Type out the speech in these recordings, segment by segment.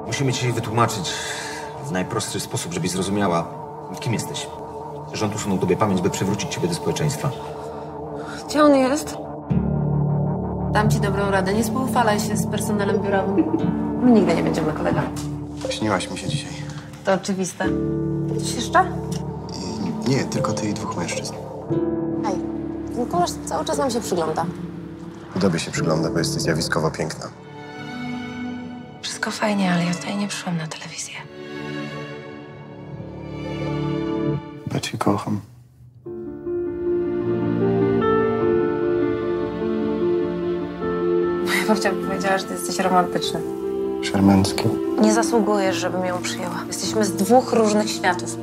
Musimy ci wytłumaczyć w najprostszy sposób, żebyś zrozumiała, kim jesteś. Rząd usunął tobie pamięć, by przywrócić ciebie do społeczeństwa. Gdzie on jest? Dam ci dobrą radę. Nie spoufalaj się z personelem biurowym. My nigdy nie będziemy kolegami. Śniłaś mi się dzisiaj. To oczywiste. Coś jeszcze? Nie, tylko ty i dwóch mężczyzn. Hej, ten koleś cały czas nam się przygląda. Tobie się przygląda, bo jesteś zjawiskowo piękna. Wszystko fajnie, ale ja tutaj nie przyszłam na telewizję. Ja cię kocham. Moja babcia powiedziała, że ty jesteś romantyczny. Szarmancki. Nie zasługujesz, żebym ją przyjęła. Jesteśmy z dwóch różnych światów.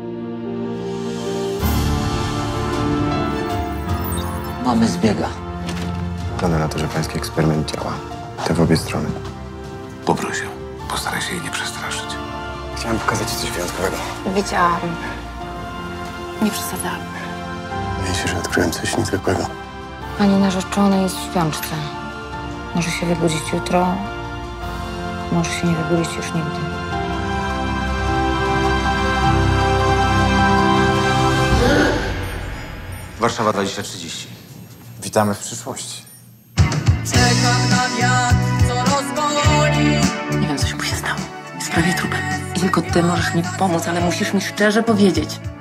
Mamy zbiega. Wygląda na to, że pański eksperyment działa. Te w obie strony. Poproś ją. Postaraj się jej nie przestraszyć. Chciałem pokazać ci coś wyjątkowego. Wiedziałam. Nie przesadzałam. Wydaje się, że odkryłem coś niezwykłego. Pani narzeczony jest w śpiączce. Może się wybudzić jutro, może się nie wybudzić już nigdy. Warszawa 2030. Witamy w przyszłości. Czekam na wiatr, co rozboli. Nie wiem, co się mu się stało. Jest prawie trupem. I tylko ty możesz mi pomóc, ale musisz mi szczerze powiedzieć.